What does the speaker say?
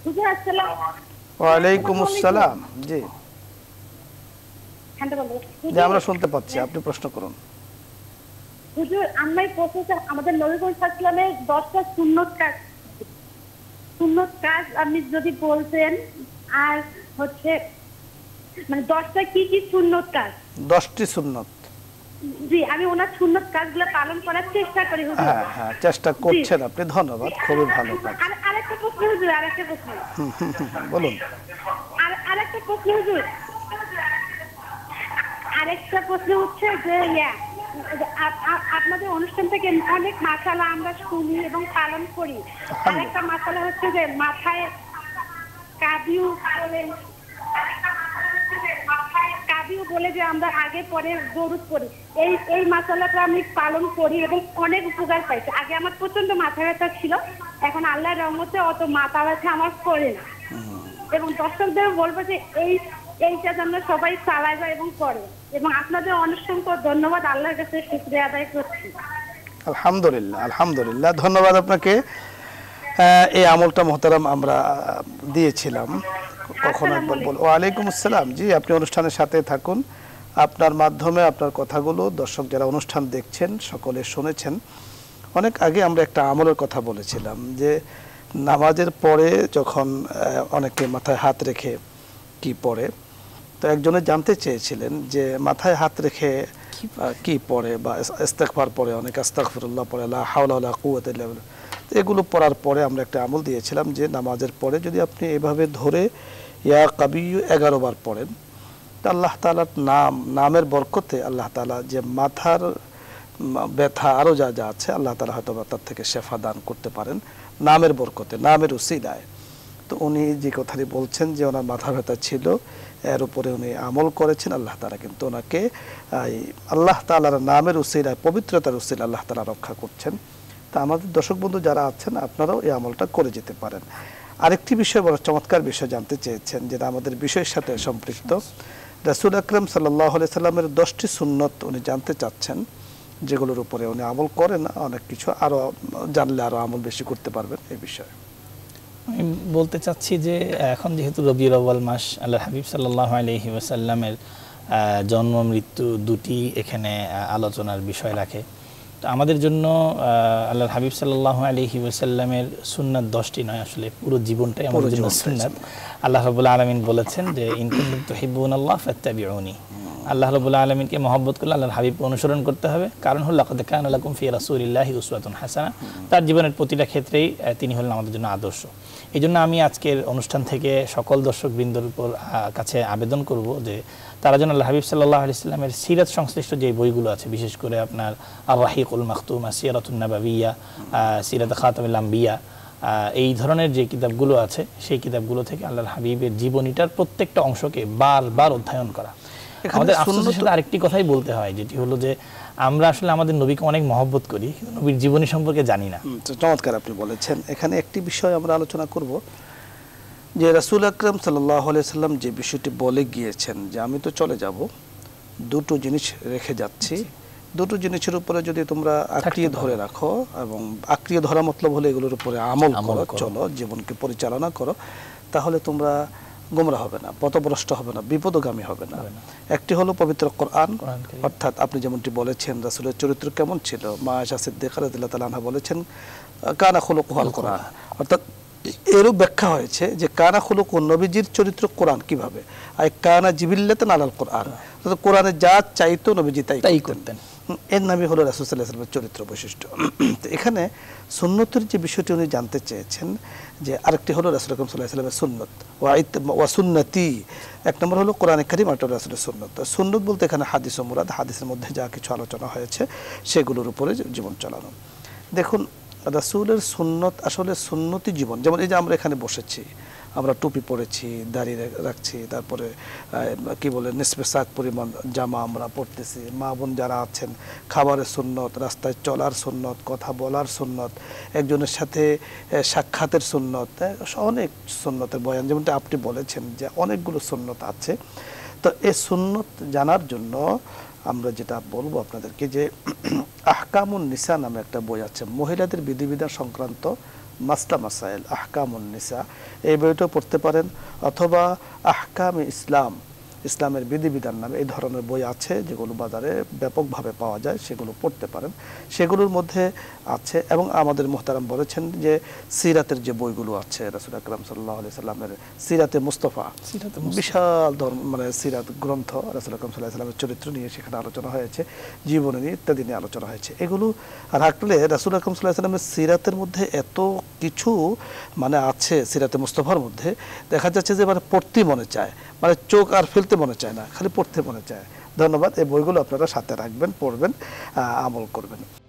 হুজুর আসসালাম ওয়ালাইকুম আসসালাম। জি হ্যাঁ বলো জি, আমরা শুনতে পাচ্ছি, আপনি প্রশ্ন করুন। হুজুর আমি প্রশ্ন আমাদের নবী করিম সাল্লাল্লাহু আলাইহি ওয়াসাল্লামের 10টা সুন্নত কাজ আপনি যদি বলতেন, আর হচ্ছে মানে 10টা কি কি সুন্নত কাজ? 10টি সুন্নত। জি, আমি ওনার সুন্নত কাজগুলো পালন করার চেষ্টা করি হুজুর। হ্যাঁ হ্যাঁ, চেষ্টা করছেন আপনি, ধন্যবাদ, খুবই ভালো কাজ। আরেকটা প্রশ্ন হুজুর, আরেকটা প্রশ্ন। বলুন। আরেকটা প্রশ্ন হুজুর, আরেকটা প্রশ্ন হচ্ছে যে আপনাদের অনুষ্ঠান থেকে অনেক মাসালা আমরা শুনি এবং পালন করি। আরেকটা মাসালা হচ্ছে যে মাথায় কাবিউ বলে যে আমরা আগে পরে দরুদ পড়ি, এই মাসালাটা আমি পালন করি এবং অনেক উপকার পাইছি। আগে আমার প্রচন্ড মাথা ব্যথা ছিল, এখন আল্লাহর রহমতে অত মাথা ব্যথা আমার করে না। এবং দর্শকদের বলবো যে এইটা যেন সবাই চালায় যায় এবং করে। এবং আপনাদের অসংখ্য ধন্যবাদ, আল্লাহর কাছে শুকরিয়া আদায় করছি। আলহামদুলিল্লাহ, আলহামদুলিল্লাহ, ধন্যবাদ আপনাকে। এই আমলটা মোহতারাম আমরা দিয়েছিলাম, কখনো একবার বল। ওয়ালাইকুম আসসালাম। জি, আপনি অনুষ্ঠানের সাথে থাকুন, আপনার মাধ্যমে আপনার কথাগুলো দর্শক যারা অনুষ্ঠান দেখছেন সকলে শুনেছেন। অনেক আগে আমরা একটা আমলের কথা বলেছিলাম যে নামাজের পরে যখন অনেকে মাথায় হাত রেখে কি পড়ে, তো একজনে জানতে চেয়েছিলেন যে মাথায় হাত রেখে কি পড়ে, বা ইস্তেগফার পড়ে, অনেক আস্তাগফিরুল্লাহ পড়ে, লা হাওলা ওয়ালা কুওয়াতা ইল্লা বিল্লাহ। এগুলো পড়ার পরে আমরা একটা আমল দিয়েছিলাম যে নামাজের পরে যদি আপনি এভাবে ধরে ইয়া কাবিয়্যু 11 বার পড়েন, তা আল্লাহ তাআলার নামের বরকতে আল্লাহ তাআলা যে মাথার ব্যথা আরও যা যা আছে আল্লাহ তাআলা হয়তো তার থেকে শেফা দান করতে পারেন নামের বরকতে, নামের উসিলায়। তো উনি যে কথাটি বলছেন যে ওনার মাথা ব্যথা ছিল, এর উপরে উনি আমল করেছেন, আল্লাহ তাআলা কিন্তু ওনাকে আল্লাহ তাআলার নামের উসিলায়, পবিত্রতার উসিলায় আল্লাহ তাআলা রক্ষা করছেন। তা আমাদের দর্শক বন্ধু যারা আছেন আপনারাও এই আমলটা করে যেতে পারেন। আরেকটি বিষয়, বড় চমৎকার বিষয় জানতে চেয়েছেন, যেটা আমাদের বিষয়ের সাথে সম্পৃক্ত। রাসূল আকরাম সাল্লাল্লাহু আলাইহি সাল্লামের 10টি সুন্নত উনি জানতে চাচ্ছেন, যেগুলোর উপরে উনি আমল করেন। অনেক কিছু আরও জানলে আরও আমল বেশি করতে পারবেন এই বিষয়ে। আমি বলতে চাচ্ছি যে এখন যেহেতু রবিউল আউয়াল মাস, আল্লাহর হাবিব সাল্লাল্লাহু আলাইহি ওয়াসাল্লামের জন্ম মৃত্যু দুটি এখানে আলোচনার বিষয় রাখে। তো আমাদের জন্য আল্লাহর হাবিব সাল্লাল্লাহু আলাইহি ওয়াসাল্লামের সুন্নাত 10টি নয়, আসলে পুরো জীবনটাই আমাদের জন্য সুন্নাত। আল্লাহ রাব্বুল আলামিন বলেছেন যে ইন কুনতুম তুহিব্বুনাল্লাহ ফাত্তাবিউনি। আল্লাহ রাব্বুল আলামিনকে মহব্বত করলে আল্লাহর হাবিবকে অনুসরণ করতে হবে, কারণ হলো লাকাদ কানা লাকুম ফি রাসূলিল্লাহি উসওয়াতুন হাসানাহ। তার জীবনের প্রতিটা ক্ষেত্রেই তিনি হলেন আমাদের জন্য আদর্শ। এই জন্য আমি আজকের অনুষ্ঠান থেকে সকল দর্শকবৃন্দর উপর কাছে আবেদন করব যে তারা যেন আল্লাহ হাবিব সাল্লাল্লাহু আলাইহি সাল্লামের সিরাত সংশ্লিষ্ট যে বইগুলো আছে, বিশেষ করে আপনার আর রাহিকুল মাখতুমা, সিরাতুন নাবাবিয়া, সিরাত খাতামুল আম্বিয়া, এই ধরনের যে কিতাবগুলো আছে সেই কিতাবগুলো থেকে আল্লাহর হাবিবের জীবনীটার প্রত্যেকটা অংশকে বারবার অধ্যয়ন করা। আমাদের আফসোসের সাথে আরেকটি কথাই বলতে হয়, যেটি হলো যে আমরা আসলে আমাদের নবীকে অনেক মহব্বত করি, নবীর জীবনী সম্পর্কে জানি না। চমৎকার আপনি বলেছেন। এখানে একটি বিষয় আমরা আলোচনা করব যে রাসূল আকরাম সাল্লাল্লাহু আলাইহি সাল্লাম যে বিষয়টি বলে গিয়েছেন যে আমি তো চলে যাব, দুটো জিনিস রেখে যাচ্ছি, দুটো জিনিসের উপরে যদি তোমরা আঁকড়িয়ে ধরে রাখো, এবং আঁকড়িয়ে ধরা মতলব হলো এগুলোর উপরে আমল করো, চলো, জীবনকে পরিচালনা করো, তাহলে তোমরা গোমরা হবে না, পথভ্রষ্ট হবে না, বিপদগামী হবে না। একটি হলো পবিত্র কোরআন, অর্থাৎ আপনি যেমনটি বলেছেন রাসূলের চরিত্র কেমন ছিল, মা আয়েশা সিদ্দিকা রাদিয়াল্লাহু তাআলা আনহা বলেছেন কানা খুলুকুল কোরআন, অর্থাৎ এরও ব্যাখ্যা হয়েছে যে কানা খুলুকুন, নবীজির চরিত্র কোরআন কিভাবে, আর কানা জিবিল্লাতান আলাল কোরআন, অর্থাৎ কোরআনে যা চাইতো নবীজি তাই করতেন। এর নামই হলো রাসূল সাল্লাল্লাহু আলাইহি ওয়াসাল্লামের চরিত্র বৈশিষ্ট্য। তো এখানে সুন্নতের যে বিষয়টি উনি জানতে চেয়েছেন, যে আরেকটি হলো রাসূল আকরাম সাল্লাল্লাহু আলাইহি ওয়াসাল্লামের সুন্নত, ওয়া সুন্নতি, এক নম্বর হলো কোরআনে কারীম, আর রাসূলের সুন্নত। সুন্নত বলতে এখানে হাদিস ও মুরাদ, হাদিসের মধ্যে যা কিছু আলোচনা হয়েছে সেগুলোর উপরে জীবন চালানো। দেখুন রাসূলের সুন্নত আসলে সুন্নতি জীবন, যেমন এই যে আমরা এখানে বসেছি, আমরা টুপি পরেছি, দাঁড়িয়ে রাখছি, তারপরে কি বলে নিসফে সাক পরিমাণ জামা আমরা পরতেছি, মা বোন যারা আছেন, খাবারের সুন্নত, রাস্তায় চলার সুন্নত, কথা বলার সুন্নত, একজনের সাথে সাক্ষাতের সুন্নত, অনেক সুন্নতের বয়ান, যেমনটা আপনি বলেছেন যে অনেকগুলো সুন্নত আছে। তো এই সুন্নত জানার জন্য আমরা যেটা বলবো আপনাদেরকে, যে আহকামুন নিসা নামে একটা বই আছে, মহিলাদের বিধিবিধান সংক্রান্ত মাসলা মাসাইল আহকামুন নিসা, এই বইটাও পড়তে পারেন, অথবা আহকামে ইসলাম, ইসলামের বিধিবিধান নামে এই ধরনের বই আছে যেগুলো বাজারে ব্যাপকভাবে পাওয়া যায়, সেগুলো পড়তে পারেন। সেগুলোর মধ্যে আছে, এবং আমাদের মুহতারাম বলেছেন যে সিরাতের যে বইগুলো আছে, রাসূল আকরাম সাল্লাল্লাহু আলাইহি সাল্লামের সিরাতে মুস্তাফা, বিশাল মানে সিরাত গ্রন্থ, রাসূল আকরাম সাল্লাল্লাহু আলাইহি সাল্লামের চরিত্র নিয়ে সেখানে আলোচনা হয়েছে, জীবনী নিয়ে ইত্যাদি নিয়ে আলোচনা হয়েছে। এগুলো রাখলে রাসূল আকরাম সাল্লাল্লাহু আলাইহি সাল্লামের সিরাতের মধ্যে এত কিছু মানে আছে, সিরাতে মুস্তাফার মধ্যে দেখা যাচ্ছে যে মানে পড়তে মনে চায়, মানে চোখ আর ফেলতে মনে চায় না, খালি পড়তে মনে চায়। ধন্যবাদ। এই বইগুলো আপনারা সাথে রাখবেন, পড়বেন, আমল করবেন।